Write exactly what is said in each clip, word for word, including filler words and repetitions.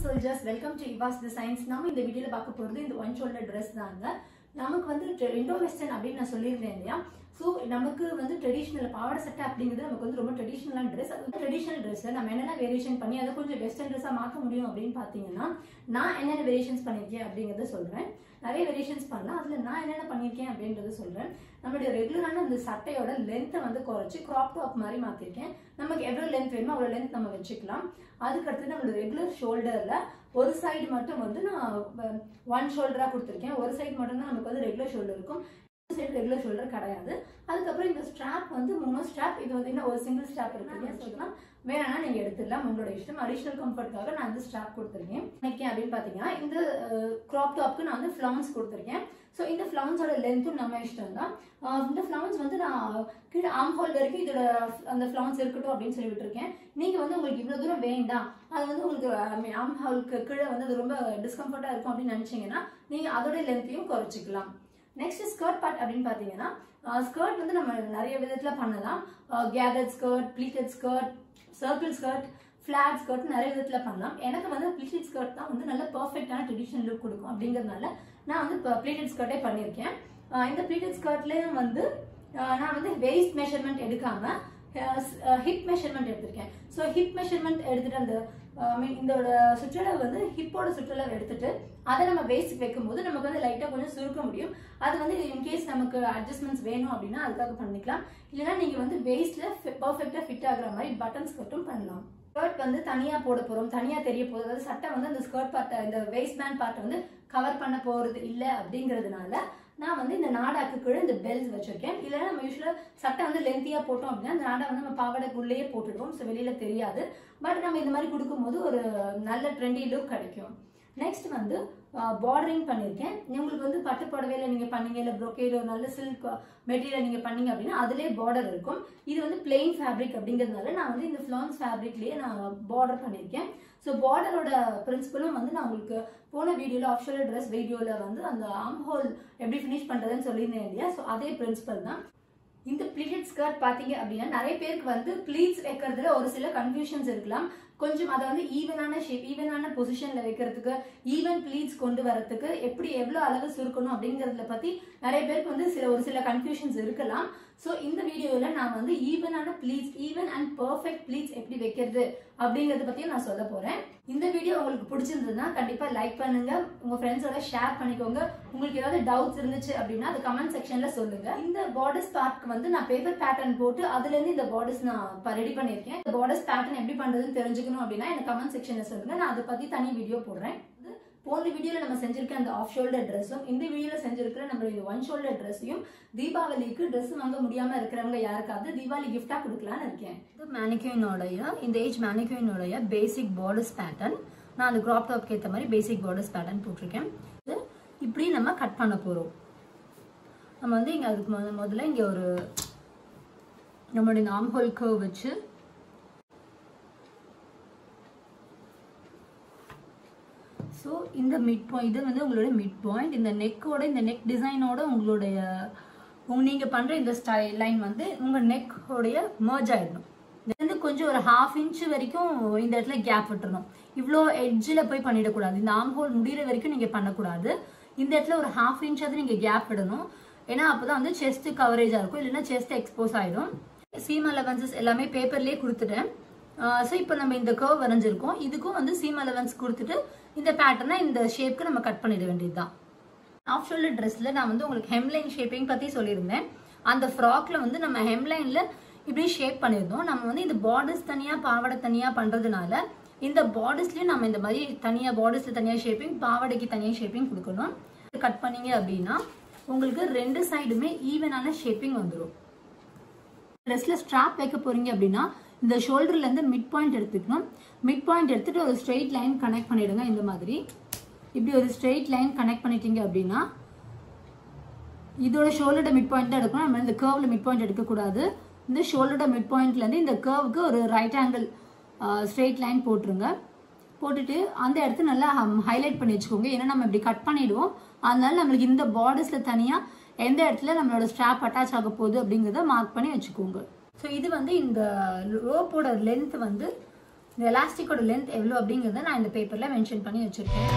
soldiers, welcome to Iva's Designs. நாம இந்த வீடியோல பார்க்க போறது இந்த ஒன் ஷோல்டர் Dress தாங்க. நமக்கு வந்து இண்டோ வெஸ்டர்ன் அப்படினு நான் சொல்லிருந்தேன் இல்லையா. சோ நமக்கு வந்து ட்ரெடிஷனல் பாவாடை சட்டை அப்படிங்கிறது நமக்கு வந்து ரொம்ப ட்ரெடிஷனலான Dress. அது ட்ரெடிஷனல் Dress நம்ம என்னென்ன வேரியேஷன் பண்ணி அதை கொஞ்சம் வெஸ்டர்ன் Dress-ஆ மாத்த முடியும் அப்படினு பாத்தீங்கன்னா நான் என்னென்ன வேரியேஷன்ஸ் பண்ணிருக்கேன் அப்படிங்கறத சொல்றேன். நிறைய வேரியேஷன்ஸ் பண்ணலாம். அதுல நான் என்னென்ன பண்ணிருக்கேன் அப்படிங்கறத சொல்றேன். நம்மளுடைய ரெகுலரான அந்த சட்டையோட லெந்தை வந்து குறைச்சு கிராப் டாப் மாதிரி மாத்திருக்கேன். நமக்கு எவ்வளவு லெந்த் வேணுமோ அவ்வளவு லெந்த் நம்ம வச்சுக்கலாம். அதுக்கு அடுத்து நம்மளோட ரெகுலர் ஷோல்டர்ல ஒரு சைடு மட்டும் வந்து நான் ஒன் ஷோல்டரா கொடுத்துருக்கேன். ஒரு சைடு மட்டும் தான் நமக்கு வந்து ரெகுலர் ஷோல்டர் இருக்கும். சைடு ரெகுலர் ஷோல்டர் கிடையாது. அதுக்கப்புறம் இந்த ஸ்ட்ராப் வந்து மூணு ஸ்ட்ராப், இது வந்து இன்னும் ஒரு சிங்கிள் ஸ்ட்ராப் இருக்கு வச்சுக்கலாம். வேணா நீங்க எடுத்துடலாம், உங்களோட இஷ்டம். அடிஷனல் கம்ஃபர்ட்காக நான் வந்து ஸ்ட்ராப் கொடுத்துருக்கேன். அப்படின்னு பாத்தீங்கன்னா இந்த கிராப் டாப்க்கு நான் வந்து ஃபிளவுன்ஸ் கொடுத்துருக்கேன். ஸோ இந்த ஃபிளவுன்ஸோட லென்த்தும் நம்ம இஷ்டம் தான். இந்த ஃபிளவுன்ஸ் வந்து நான் கீழே ஆம் ஹோல் வரைக்கும் இதோட அந்த ஃபிளவுன்ஸ் இருக்கட்டும் அப்படின்னு சொல்லி விட்டுருக்கேன். நீங்க வந்து உங்களுக்கு இவ்வளவு தூரம் வேண்டாம், அது வந்து உங்களுக்கு ஆம் ஹோலுக்கு கீழே வந்து அது ரொம்ப டிஸ்கம்ஃபர்ட்டா இருக்கும் அப்படின்னு நினைச்சீங்கன்னா நீங்க அதோட லென்த்தையும் குறைச்சிக்கலாம். நெக்ஸ்ட் ஸ்கர்ட் பார்ட் அப்படின்னு பாத்தீங்கன்னா ஸ்கர்ட் வந்து நம்ம நிறைய விதத்துல பண்ணலாம். Gathered skirt, pleated skirt, circle skirt, flat skirt நிறைய விதத்துல பண்ணலாம். எனக்கு வந்து ப்ளீட்டட் ஸ்கர்ட் தான் வந்து நல்ல பெர்ஃபெக்டான ட்ரெடிஷனல் லுக் கொடுக்கும். அப்படிங்கறதுனால நான் வந்து ப்ளீட்டட் ஸ்கர்ட்டே பண்ணிருக்கேன். இந்த ப்ளீட்டட் ஸ்கர்ட்லயும் வந்து நான் வந்து வெயிஸ்ட் மெஷர்மெண்ட் எடுக்காம ஹிப் மெஷர்மெண்ட் எடுத்திருக்கேன். ஸோ ஹிப் மெஷர்மெண்ட் எடுத்துட்டு அந்த இதோட சுற்றளவு வந்து ஹிப்போட சுற்றளவு எடுத்துட்டு அதை நம்ம வேஸ்ட் வைக்கும் போது நமக்கு வந்து லைட்டா கொஞ்சம் சுருக்க முடியும். அது வந்து இன்கேஸ் நமக்கு அட்ஜஸ்ட்மெண்ட்ஸ் வேணும் அப்படின்னா அதுக்காக பண்ணிக்கலாம். இல்லைன்னா நீங்க வந்து வேஸ்ட்ல பெர்ஃபெக்டா ஃபிட் ஆகுற மாதிரி பட்டன் ஸ்கர்ட்டும் பண்ணலாம். ஸ்கர்ட் வந்து தனியா போட போறோம், தனியா தெரிய போகுது. அதாவது சட்டை வந்து அந்த ஸ்கர்ட் பார்ட் இந்த வேஸ்ட் பேண்ட் பார்ட் வந்து கவர் பண்ண போறது இல்ல அப்படிங்கிறதுனால நான் வந்து இந்த நாடாக்கு கீழே இந்த பெல்ஸ் வச்சிருக்கேன். இல்லைன்னா நம்ம யூஸ்வலா சட்டை வந்து லென்த்தியா போட்டோம் அப்படின்னா அந்த நாடா வந்து நம்ம பாவாடைக்குள்ளேயே போட்டுடுவோம். ஸோ வெளியில தெரியாது. பட் நம்ம இந்த மாதிரி கொடுக்கும் போது ஒரு நல்ல ட்ரெண்டி லுக் கிடைக்கும். நெக்ஸ்ட் வந்து பார்டரிங் பண்ணிருக்கேன். உங்களுக்கு வந்து பட்டு புடவையில நீங்க பண்ணீங்க, இல்ல ப்ரோகேட் ஒரு நல்ல சில்க் மெட்டீரியல் நீங்க பண்ணீங்க அப்படின்னா அதுலயே பார்டர் இருக்கும். இது வந்து பிளெயின் ஃபேப்ரிக் அப்படிங்கிறதுனால நான் வந்து இந்த ஃபிளான்ஸ் ஃபேப்ரிக்லயே நான் பார்டர் பண்ணிருக்கேன். ஸோ பார்டரோட பிரின்சிபலும் வந்து நான் உங்களுக்கு போன வீடியோல ஆஃப்ஷோல் ட்ரெஸ் வீடியோல வந்து அந்த ஆம் ஹோல் எப்படி ஃபினிஷ் பண்றதுன்னு சொல்லியிருந்தேன் இல்லையா. ஸோ அதே பிரின்சிபல் தான். இந்த ப்ளீட்டட் ஸ்கர்ட் பாத்தீங்க அப்படின்னா நிறைய பேருக்கு வந்து ப்ளீட்ஸ் வைக்கிறதுல ஒரு சில கன்ஃபியூஷன்ஸ் இருக்கலாம். கொஞ்சம் அதை வந்து ஈவனான ஷேப், ஈவனான பொசிஷன்ல வைக்கிறதுக்கு, ஈவன் ப்ளீட்ஸ் கொண்டு வரதுக்கு எப்படி எவ்வளவு அளவு சுருக்கணும் அப்படிங்கறதுல பத்தி நிறைய பேருக்கு வந்து சில ஒரு சில கன்ஃபியூஷன்ஸ் இருக்கலாம். சோ இந்த வீடியோல நான் வந்து ஈவனான pleats, even and perfect pleats எப்படி வைக்கிறது அப்படிங்கறத பத்தியும் நான் சொல்ல போறேன். இந்த வீடியோ உங்களுக்கு பிடிச்சிருந்ததுன்னா கண்டிப்பா லைக் பண்ணுங்க, உங்க ஃப்ரெண்ட்ஸோட ஷேர் பண்ணிக்கோங்க. உங்களுக்கு ஏதாவது டவுட்ஸ் இருந்துச்சு அப்படின்னா அது கமெண்ட் செக்ஷன்ல சொல்லுங்க. இந்த பார்டர்ஸ் பார்ட்க்கு வந்து நான் பேப்பர் பேட்டர்ன் போட்டு அதுல இருந்து இந்த பார்டர்ஸ் நான் ரெடி பண்ணிருக்கேன். இந்த பார்டர்ஸ் பேட்டர்ன் எப்படி பண்றதுன்னு தெரிஞ்சுக்கணும் அப்படின்னா எனக்கு கமெண்ட் செக்ஷன்ல சொல்லுங்க. நான் அதை பத்தி தனி வீடியோ போடுறேன். போன வீடியோல நம்ம செஞ்சிருக்க அந்த ஆஃப் ஷோல்டர் ட்ரெஸ்ஸும் இந்த வீடியோல செஞ்சிருக்கிற நம்ம இந்த ஒன் ஷோல்டர் ட்ரெஸ்ஸையும் தீபாவளிக்கு ட்ரெஸ் வாங்க முடியாம இருக்கிறவங்க யாருக்காவது தீபாவளி கிஃப்டா கொடுக்கலான்னு இருக்கேன். இது மேனிக்யூனோடைய இந்த ஏஜ் மேனிக்யூனோடைய பேசிக் பார்டர்ஸ் பேட்டர்ன். நான் அந்த கிராப் டாப்க்கு ஏற்ற மாதிரி பேசிக் பார்டர்ஸ் பேட்டர்ன் போட்டிருக்கேன். இப்படி நம்ம கட் பண்ண போறோம். நம்ம வந்து இங்க அதுக்கு முதல்ல இங்க ஒரு நம்மளுடைய ஆர்ம் ஹோல் கர்வ் வச்சு ஸோ இந்த மிட் பாயிண்ட், இது வந்து உங்களுடைய மிட் பாயிண்ட். இந்த நெக்கோட இந்த நெக் டிசைனோட உங்களுடைய நீங்க பண்ற இந்த ஸ்டைல் லைன் வந்து உங்க நெக்கோடைய மர்ஜ் ஆயிடணும். இது வந்து கொஞ்சம் ஒரு ஹாஃப் இன்ச் வரைக்கும் இந்த இடத்துல கேப் விட்டுறணும். இவ்வளோ எட்ஜில் போய் பண்ணிடக்கூடாது. இந்த ஆர்ம் ஹோல் முடிகிற வரைக்கும் நீங்க பண்ணக்கூடாது. இந்த இடத்துல ஒரு ஹாஃப் இன்ச்சாவது நீங்க கேப் விடணும். ஏன்னா அப்பதான் வந்து செஸ்ட் கவரேஜா இருக்கும், இல்லைன்னா செஸ்ட் எக்ஸ்போஸ் ஆயிடும். சீம் அலவன்சஸ் எல்லாமே பேப்பர்லயே கொடுத்துட்டேன். ஸோ இப்போ நம்ம இந்த கர்வ் வரைஞ்சிருக்கோம். இதுக்கும் வந்து சீம் அலவன்ஸ் கொடுத்துட்டு இந்த பேட்டர்னை இந்த ஷேப்க்கு நம்ம கட் பண்ணிட வேண்டியதுதான். ஆஃப் ஷோல்டர் ட்ரெஸ்ல நான் வந்து உங்களுக்கு ஹெம்லைன் ஷேப்பிங் பத்தி சொல்லியிருந்தேன். அந்த ஃப்ராக்ல வந்து நம்ம ஹெம்லைன்ல இப்படி ஷேப் பண்ணியிருந்தோம். நம்ம வந்து இந்த பார்டர்ஸ் தனியா பாவாடை தனியா பண்றதுனால இந்த பார்டர்ஸ்லயும் நம்ம இந்த மாதிரி தனியா பார்டர்ஸ்ல தனியா ஷேப்பிங், பாவாடைக்கு தனியா ஷேப்பிங் கொடுக்கணும். கட் பண்ணீங்க அப்படின்னா உங்களுக்கு ரெண்டு சைடுமே ஈவனான ஷேப்பிங் வந்துடும். ட்ரெஸ்ல ஸ்ட்ராப் வைக்க போறீங்க அப்படின்னா இந்த ஷோல்டர்ல இருந்து மிட் பாயிண்ட் எடுத்துக்கணும். மிட் பாயிண்ட் எடுத்துட்டு ஒரு ஸ்ட்ரெயிட் லைன் கனெக்ட் பண்ணிடுங்க. இந்த மாதிரி இப்படி ஒரு ஸ்ட்ரெயிட் லைன் கனெக்ட் பண்ணிட்டீங்க அப்படின்னா இதோட ஷோல்டரோட மிட் பாயிண்ட் தான் எடுக்கணும். நம்ம இந்த கர்வ்ல மிட் பாயிண்ட் எடுக்கக்கூடாது. இந்த ஷோல்டரோட மிட் பாயிண்ட்ல இருந்து இந்த கர்வுக்கு ஒரு ரைட் ஆங்கிள் ஸ்ட்ரெயிட் லைன் போட்டுருங்க. போட்டுட்டு அந்த இடத்த நல்லா ஹைலைட் பண்ணி வச்சுக்கோங்க. ஏன்னா நம்ம இப்படி கட் பண்ணிடுவோம். அதனால நம்மளுக்கு இந்த பார்டர்ஸ்ல தனியா எந்த இடத்துல நம்மளோட ஸ்ட்ராப் அட்டாச் ஆக போகுது அப்படிங்கிறத மார்க் பண்ணி வச்சுக்கோங்க. ஸோ இது வந்து இந்த ரோப்போட லென்த் வந்து இந்த எலாஸ்டிக்கோட லென்த் எவ்வளோ அப்படிங்கிறத நான் இந்த பேப்பரில் மென்ஷன் பண்ணி வச்சுருக்கேன்.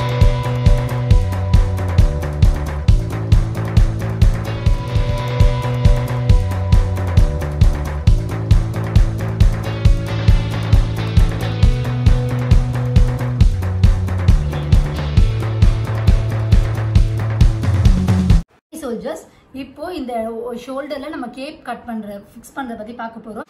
சோல்ஜர்ஸ், இப்போ இந்த ஷோல்டர்ல நம்ம கேப் கட் பண்ற ஃபிக்ஸ் பண்றத பத்தி பார்க்க போறோம்.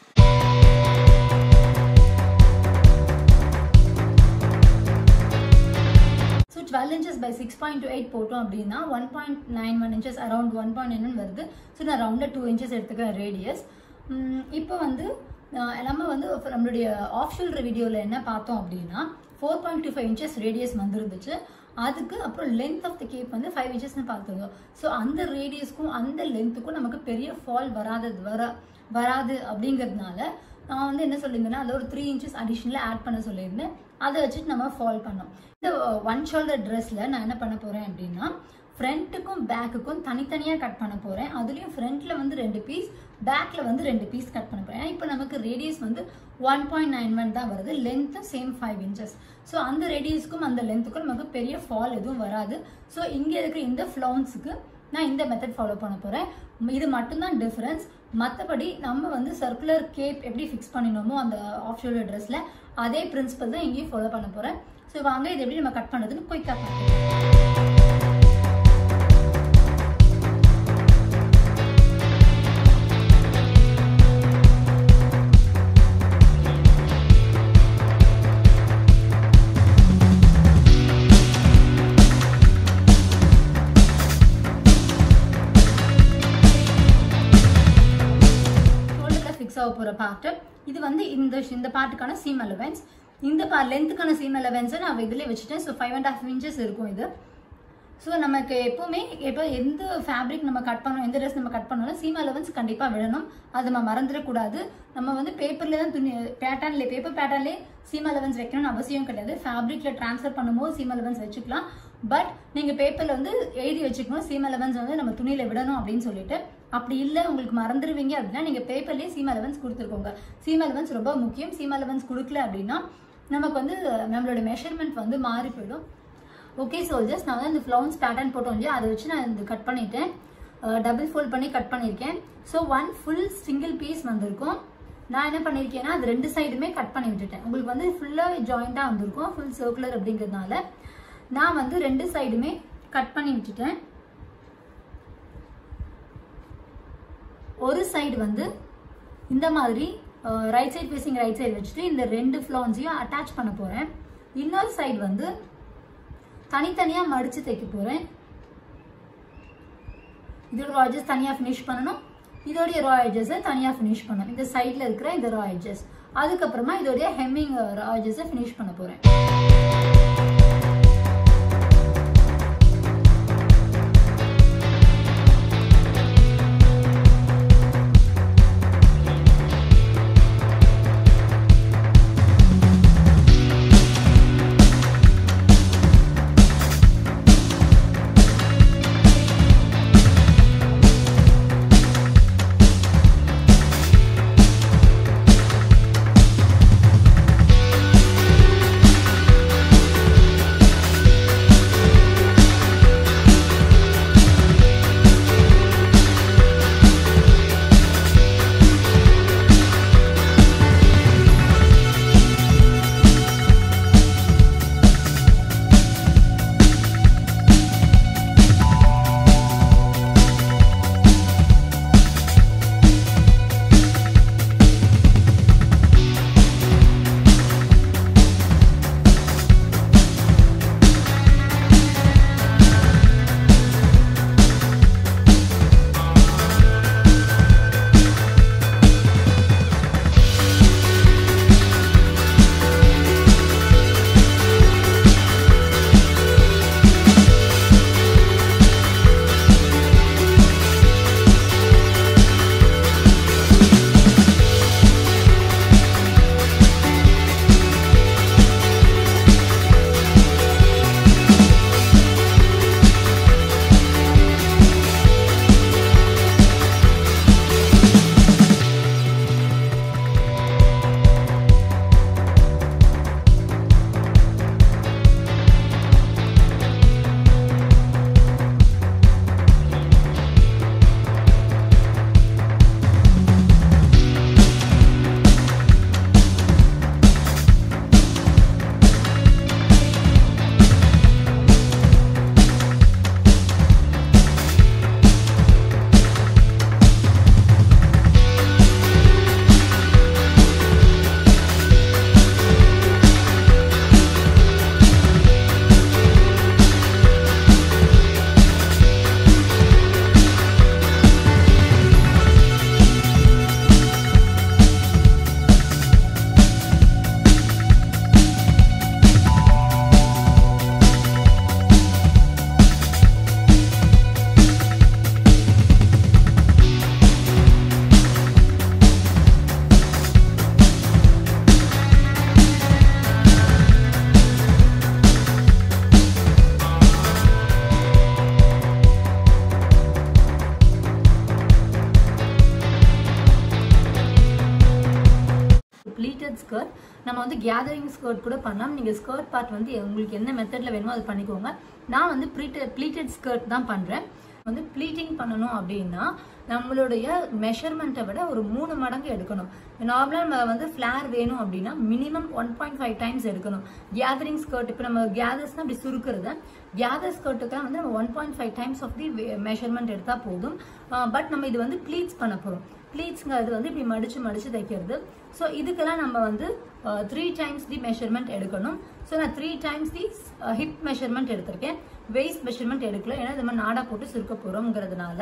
So twelve inches by six point two eight போட்டோம் அப்படின்னா one point nine one inches around one point nine வருது. ஸோ நான் ரவுண்டில் டூ இன்ச்சஸ் எடுத்துக்கிறேன் ரேடியஸ். இப்போ வந்து நம்ம வந்து நம்மளுடைய ஆஃப் ஷோல்டர் வீடியோவில் என்ன பார்த்தோம் அப்படின்னா four point two five inches radius வந்துருந்துச்சு. அதுக்கு அப்புறம் லென்த் ஆஃப் த கேப் வந்து ஃபைவ் இன்ச்சஸ்னு பார்த்துருந்தோம். ஸோ அந்த ரேடியஸ்க்கும் அந்த லென்த்துக்கும் நமக்கு பெரிய ஃபால் வராதது வர வராது அப்படிங்கிறதுனால நான் வந்து என்ன சொல்லியிருந்தேன்னா அதில் ஒரு த்ரீ இன்ச்சஸ் அடிஷ்னலாக ஆட் பண்ண சொல்லியிருந்தேன். அதை வச்சுட்டு நம்ம ஃபால் பண்ணோம். இந்த ஒன் ஷோல்டர் ட்ரெஸ்ஸில் நான் என்ன பண்ண போகிறேன் அப்படின்னா ஃப்ரண்ட்டுக்கும் பேக்குக்கும் தனித்தனியாக கட் பண்ண போகிறேன். அதுலேயும் ஃப்ரண்ட்டில் வந்து ரெண்டு பீஸ், பேக்கில் வந்து ரெண்டு பீஸ் கட் பண்ண போகிறேன். இப்போ நமக்கு ரேடியஸ் வந்து ஒன் பாயிண்ட் நைன் ஒன் தான் வருது, லென்த்தும் சேம் ஃபைவ் இன்ச்சஸ். ஸோ அந்த ரேடியஸ்க்கும் அந்த லென்த்துக்கும் நமக்கு பெரிய ஃபால் எதுவும் வராது. ஸோ இங்கே இருக்கிற இந்த ஃப்ளவுன்ஸுக்கு நான் இந்த மெத்தட் ஃபாலோ பண்ண போகிறேன். இது மட்டும்தான் டிஃப்ரென்ஸ். மற்றபடி நம்ம வந்து சர்க்குலர் கேப் எப்படி ஃபிக்ஸ் பண்ணினோமோ அந்த ஆஃப் ஷோல்டர் ட்ரெஸ்ஸில் அதே பிரின்சிபல் தான் இங்கேயும் ஃபாலோ பண்ண போகிறேன். ஸோ வாங்க இது எப்படி நம்ம கட் பண்ணுறதுன்னு குயிக்காக பார்க்கலாம். போகிற பார்ட்டு இது வந்து இந்த இந்த பார்ட்டுக்கான சீம் அலவன்ஸ். இந்த பா லென்த்துக்கான சீம் அலவன்ஸை நான் இதில் வச்சுட்டேன். So five and half inches இருக்கும் இது. ஸோ நமக்கு எப்போவுமே எப்போ எந்த ஃபேப்ரிக் நம்ம கட் பண்ணணும், எந்த ட்ரெஸ் நம்ம கட் பண்ணணும், சீம் அலவன்ஸ் கண்டிப்பாக விடணும். அது நம்ம மறந்துடக்கூடாது. நம்ம வந்து பேப்பரில் தான் துணி பேட்டர்ன்லேயே பேப்பர் பேட்டர்ன்லேயே சீம் அலவன்ஸ் வைக்கணும்னு அவசியம் கிடையாது. ஃபேப்ரிக்கில் ட்ரான்ஸ்ஃபர் பண்ணும்போது சீம் அலவன்ஸ் வச்சுக்கலாம். பட் நீங்கள் பேப்பரில் வந்து எழுதி வச்சுக்கணும் சீம் அலவன்ஸ் வந்து நம்ம துணியில் விடணும் அப்படின்னு சொல்லிட்டு. அப்படி இல்லை உங்களுக்கு மறந்துடுவீங்க அப்படின்னா நீங்கள் பேப்பர்லேயே சீம் அலவன்ஸ் கொடுத்துருக்கோங்க. சீம் அலவன்ஸ் ரொம்ப முக்கியம். சீம் அலவன்ஸ் கொடுக்கல அப்படின்னா நமக்கு வந்து நம்மளோட மெஷர்மெண்ட் வந்து மாறி போயிடும். ஓகே சோல்ஜர்ஸ், நான் வந்து இந்த ஃப்ளவுன்ஸ் பேட்டர்ன் போட்டோம் இல்லையா, அதை வச்சு நான் இந்த கட் பண்ணிட்டேன். டபுள் ஃபோல்ட் பண்ணி கட் பண்ணியிருக்கேன். So one full single piece வந்திருக்கும். நான் என்ன பண்ணியிருக்கேன்னா அது ரெண்டு சைடுமே கட் பண்ணி விட்டுட்டேன். உங்களுக்கு வந்து ஃபுல்லாக ஜாயிண்டாக வந்திருக்கும், ஃபுல் சர்க்குலர் அப்படிங்கிறதுனால நான் வந்து ரெண்டு சைடுமே கட் பண்ணி விட்டுட்டேன். ஒரு சைடு வந்து இந்த மாதிரி right side facing right side வச்சுட்டு இந்த ரெண்டு ஃப்ளவுன்ஸையும் அட்டாச் பண்ண போகிறேன். இன்னொரு சைடு வந்து தனித்தனியாக மடித்து தைக்க போகிறேன். இதோட ரா எட்ஜஸ் தனியாக ஃபினிஷ் பண்ணணும், இதோடைய ரா எட்ஜஸை தனியாக ஃபினிஷ் பண்ணணும். இந்த சைடில் இருக்கிற இந்த ரா எட்ஜஸ், அதுக்கப்புறமா இதோடைய ஹெம்மிங் ரா எட்ஜஸை ஃபினிஷ் பண்ண போகிறேன். Pleated skirt. நம்ம வந்து கேதரிங் ஸ்கர்ட் கூட பண்ணலாம். நீங்கள் ஸ்கர்ட் பார்ட் வந்து உங்களுக்கு என்ன மெத்தடில் வேணுமோ அது பண்ணிக்கோங்க. நான் வந்து ப்ளீட்டட் ப்ளீட்டட் ஸ்கர்ட் தான் பண்ணுறேன். வந்து ப்ளீட்டிங் பண்ணணும் அப்படின்னா நம்மளுடைய மெஷர்மெண்ட்டை விட ஒரு மூணு மடங்கு எடுக்கணும். நார்மலாக நம்ம வந்து ஃப்ளேர் வேணும் அப்படின்னா minimum one point five times எடுக்கணும். கேதரிங் ஸ்கர்ட் இப்போ நம்ம கேதர்ஸ்னா அப்படி சுருக்கிறது, கேதர் ஸ்கர்ட்டுக்கெல்லாம் வந்து நம்ம one point five times of the measurement எடுத்தால் போதும். பட் நம்ம இது வந்து ப்ளீட்ஸ் பண்ண போகிறோம். ப்ளீட்ஸ்ங்கிறது வந்து இப்படி மடிச்சு மடிச்சு தைக்கிறது. ஸோ இதுக்கெல்லாம் நம்ம வந்து த்ரீ டைம்ஸ் தி மெஷர்மெண்ட் எடுக்கணும். ஸோ நான் three times the hip measurement எடுத்திருக்கேன், வெயிஸ்ட் மெஷர்மெண்ட் எடுக்கல. ஏன்னா இது மாதிரி நாடா போட்டு சுருக்க போகிறோங்கிறதுனால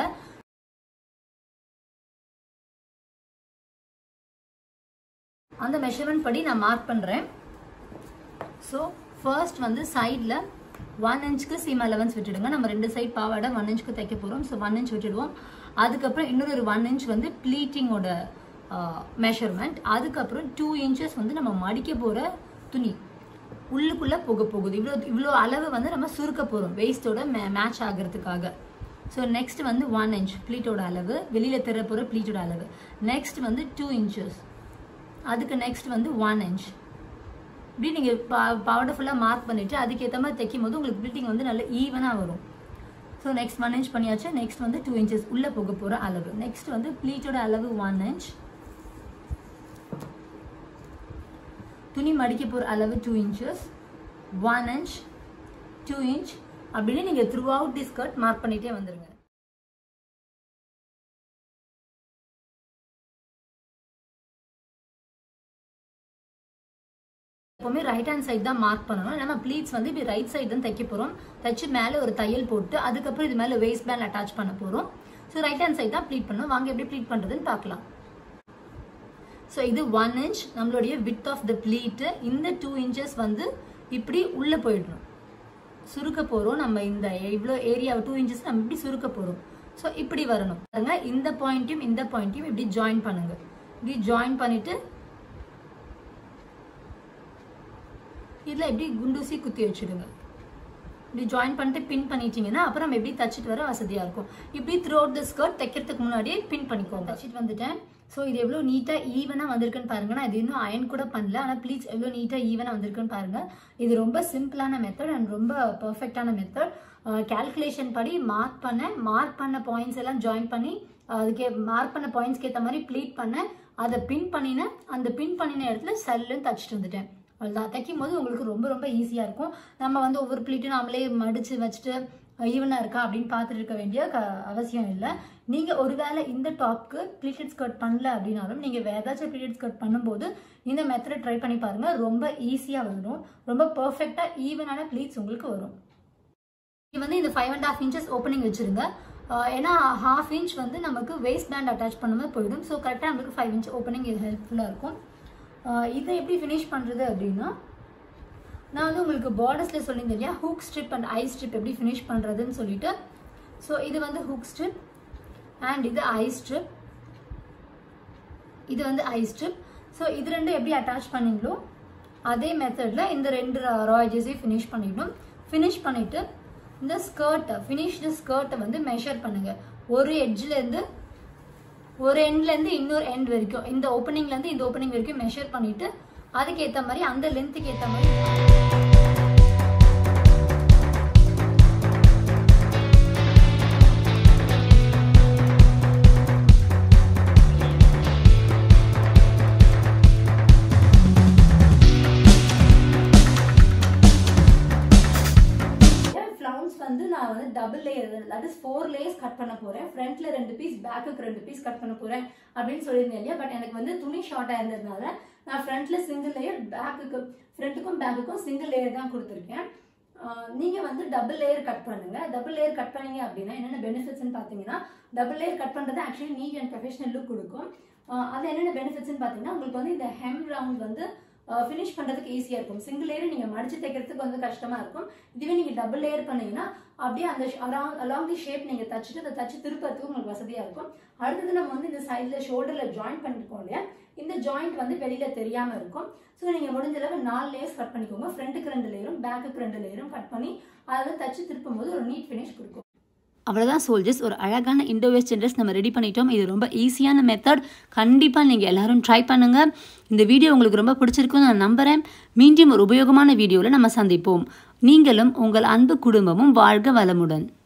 அந்த மெஷர்மெண்ட் படி நான் மார்க் பண்ணுறேன். ஸோ ஃபர்ஸ்ட் வந்து சைடில் ஒன் இன்ச்சுக்கு சீம் அலவன்ஸ் விட்டுடுங்க. நம்ம ரெண்டு சைட் பாவாடை ஒன் இன்ச்சுக்கு தைக்க போகிறோம். ஸோ ஒன் இன்ச் விட்டுடுவோம். அதுக்கப்புறம் இன்னொரு ஒரு ஒன் இன்ச் வந்து ப்ளீட்டிங்கோட மெஷர்மெண்ட். அதுக்கப்புறம் டூ இன்ச்சஸ் வந்து நம்ம மடிக்க போகிற துணி உள்ளுக்குள்ளே போக போகுது. இவ்வளோ இவ்வளோ அளவு வந்து நம்ம சுருக்க போகிறோம் வெயிஸ்டோட மே மேட்ச் ஆகிறதுக்காக. ஸோ நெக்ஸ்ட் வந்து ஒன் இன்ச் ப்ளீட்டோட அளவு, வெளியில் தெர போகிற ப்ளீட்டோட அளவு. நெக்ஸ்ட் வந்து டூ இன்ச்சஸ், அதுக்கு நெக்ஸ்ட் வந்து ஒன் இன்ச். இப்படி நீங்கள் பா பாவாடை ஃபுல்லாக மார்க் பண்ணிவிட்டு அதுக்கேற்ற மாதிரி தைக்கும் போது உங்களுக்கு ப்ளீட்டிங் வந்து நல்ல ஈவனாக வரும். ஸோ நெக்ஸ்ட் ஒன் இன்ச் பண்ணியாச்சு. நெக்ஸ்ட் வந்து டூ இன்ச்சஸ் உள்ளே போக போகிற அளவு. நெக்ஸ்ட் வந்து ப்ளீட்டோட அளவு ஒன் இன்ச், துணி மடிக்க போகிற அளவு two inches, one inch, two inch அப்படின்னு நீங்கள் throughout the skirt mark பண்ணிகிட்டே வந்துடுங்க. எப்பவுமே ரைட் ஹேண்ட் சைட் தான் மார்க் பண்ணணும். நம்ம ப்ளீட்ஸ் வந்து இப்படி ரைட் சைடு தான் தைக்க போகிறோம். தைச்சு மேலே ஒரு தையல் போட்டு அதுக்கப்புறம் இது மேலே வேஸ்ட் பேண்ட் அட்டாச் பண்ண போகிறோம். ஸோ ரைட் ஹேண்ட் சைட் தான் ப்ளீட் பண்ணணும். வாங்க எப்படி ப்ளீட் பண்ணுறதுன்னு பார்க்கலாம். ஸோ இது ஒன் இன்ச் நம்மளுடைய வித் ஆஃப் த ப்ளீட்டு. இந்த டூ இன்ச்சஸ் வந்து இப்படி உள்ளே போயிடணும். சுருக்க போகிறோம் நம்ம இந்த இவ்வளோ ஏரியா டூ இன்ச்சஸ் நம்ம இப்படி சுருக்க போகிறோம். ஸோ இப்படி வரணும் பாருங்க. இந்த பாயிண்ட்டையும் இந்த பாயிண்ட்டையும் இப்படி ஜாயின் பண்ணுங்க. இப்படி ஜாயின் பண்ணிட்டு இதில் எப்படி குண்டூசி குத்தி வச்சுடுங்க. இப்படி ஜாயின் பண்ணிட்டு பின் பண்ணிட்டீங்கன்னா அப்புறம் நம்ம எப்படி தச்சுட்டு வர வசதியாக இருக்கும். இப்படி த்ரூ அவுட் த ஸ்கர்ட் தைக்கிறதுக்கு முன்னாடியே பின் பண்ணிக்கோங்க. தச்சுட்டு வந்துட்டேன். ஸோ இது எவ்வளோ நீட்டாக ஈவனாக வந்திருக்குன்னு பாருங்க. நான் இது இன்னும் அயன் கூட பண்ணல, ஆனால் ப்ளீஸ் எவ்வளோ நீட்டாக ஈவனாக வந்திருக்குன்னு பாருங்க. இது ரொம்ப சிம்பிளான மெத்தட் அண்ட் ரொம்ப பர்ஃபெக்டான மெத்தட். கேல்குலேஷன் படி மார்க் பண்ணேன், மார்க் பண்ண பாயிண்ட்ஸ் எல்லாம் ஜாயின் பண்ணி அதுக்கே மார்க் பண்ண பாயிண்ட்ஸ்க்கு ஏற்ற மாதிரி ப்ளீட் பண்ணேன், அதை பின் பண்ணினேன். அந்த பின் பண்ணின இடத்துல சல்லுன்னு தச்சுட்டு வந்துட்டேன். அவ்வளோதான். தைக்கும் போது உங்களுக்கு ரொம்ப ரொம்ப ஈஸியாக இருக்கும். நம்ம வந்து ஒவ்வொரு ப்ளீட்டும் நாமளே மடித்து வச்சுட்டு ஈவனாக இருக்கா அப்படின்னு பார்த்துட்டு இருக்க வேண்டிய க அவசியம் இல்லை. நீங்கள் ஒருவேளை இந்த டாப்க்கு ப்ளீட்டட் ஸ்கர்ட் பண்ணல அப்படின்னாலும் நீங்கள் வேறு ஏதாச்சும் ப்ளீட்டட் ஸ்கர்ட் பண்ணும்போது இந்த மெத்தடை ட்ரை பண்ணி பாருங்கள். ரொம்ப ஈஸியாக வந்துடும். ரொம்ப பர்ஃபெக்டாக ஈவனான ப்ளீட்ஸ் உங்களுக்கு வரும். இது வந்து இந்த five and half inches opening வச்சுருங்க. ஏன்னா ஹாஃப் இன்ச் வந்து நமக்கு வேஸ்ட் பேண்ட் அட்டாச் பண்ணும்போது போயிடும். ஸோ கரெக்டாக நம்மளுக்கு ஃபைவ் இன்ச் ஓப்பனிங் இது ஹெல்ப்ஃபுல்லாக இருக்கும். இதை எப்படி ஃபினிஷ் பண்ணுறது அப்படின்னா நான் வந்து உங்களுக்கு பார்டர்ஸில் சொல்லியிருந்தேன் இல்லையா, hook strip and eye strip எப்படி ஃபினிஷ் பண்ணுறதுன்னு சொல்லிட்டு. ஸோ இது வந்து ஹூக் ஸ்ட்ரிப் அண்ட் இது ஐ ஸ்ட்ரிப், இது வந்து ஐ ஸ்ட்ரிப். ஸோ இது ரெண்டும் எப்படி அட்டாச் பண்ணிங்களோ அதே மெத்தடில் இந்த ரெண்டு ரா எட்ஜஸையும் ஃபினிஷ் பண்ணிடணும். ஃபினிஷ் பண்ணிவிட்டு இந்த ஸ்கர்ட்டை ஃபினிஷ்டு ஸ்கர்ட்டை வந்து மெஷர் பண்ணுங்கள். ஒரு எட்ஜ்லேருந்து ஒரு எண்ட்லேருந்து இன்னொரு எண்ட் வரைக்கும், இந்த ஓப்பனிங்லேருந்து இந்த ஓப்பனிங் வரைக்கும் மெஷர் பண்ணிவிட்டு அதுக்கேற்ற மாதிரி அந்த லென்த்துக்கு ஏற்ற மாதிரி வந்து நான் வந்து double layer that is four layers cut பண்ண போறேன். ஃப்ரண்ட்ல ரெண்டு பீஸ், பேக்குக்கு ரெண்டு பீஸ் கட் பண்ண போறேன் அப்படின்னு சொல்லியிருந்தேன் இல்லையா. பட் எனக்கு வந்து துணி ஷார்ட்டா இருந்ததுனால நான் ஃப்ரண்ட்ல சிங்கிள் லேயர், பேக்குக்கு ஃப்ரண்ட்டுக்கும் பேக்குக்கும் சிங்கிள் லேயர் தான் கொடுத்துருக்கேன். நீங்க வந்து டபுள் லேயர் கட் பண்ணுங்க. டபுள் லேயர் கட் பண்ணீங்க அப்படின்னா என்னென்ன பெனிஃபிட்ஸ்ன்னு பாத்தீங்கன்னா, டபுள் லேயர் கட் பண்றது actually neat and professional look கொடுக்கும். அது என்னென்ன பெனிஃபிட்ஸ்ன்னு பாத்தீங்கன்னா, உங்களுக்கு வந்து இந்த ஹெம் ரவுண்ட் வந்து ஃபினிஷ் பண்ணுறதுக்கு ஈஸியாக இருக்கும். சிங்கிள் லேயர் நீங்கள் மடிச்சு தைக்கிறதுக்கு வந்து கஷ்டமாக இருக்கும். இதுவே நீங்கள் டபுள் லேயர் பண்ணீங்கன்னா அப்படியே அந்த அரௌண்ட் அலாங் தி ஷேப் நீங்கள் தச்சுட்டு அதை தச்சு திருப்பறதுக்கு உங்களுக்கு வசதியாக இருக்கும். அடுத்தது நம்ம வந்து இந்த சைடில் ஷோல்டரில் ஜாயின் பண்ணிருக்கோம் இல்லையா, இந்த ஜாயிண்ட் வந்து வெளியில் தெரியாமல் இருக்கும். ஸோ நீங்கள் முடிஞ்ச அளவு நாலு லேயர்ஸ் கட் பண்ணிக்கோங்க. ஃப்ரண்ட்டுக்கு ரெண்டு லேயரும் பேக்குக்கு ரெண்டு லேயரும் கட் பண்ணி அதை தச்சு திருப்பும் போது ஒரு நீட் ஃபினிஷ் கொடுக்கும். அவ்வளோதான் சோல்ஜர்ஸ், ஒரு அழகான இண்டோ வெஸ்டர்ன் ட்ரெஸ் நம்ம ரெடி பண்ணிட்டோம். இது ரொம்ப ஈஸியான மெத்தட். கண்டிப்பாக நீங்கள் எல்லாரும் ட்ரை பண்ணுங்கள். இந்த வீடியோ உங்களுக்கு ரொம்ப பிடிச்சிருக்குன்னு நான் நம்புகிறேன். மீண்டும் ஒரு உபயோகமான வீடியோவில் நம்ம சந்திப்போம். நீங்களும் உங்கள் அன்பு குடும்பமும் வாழ்க வளமுடன்.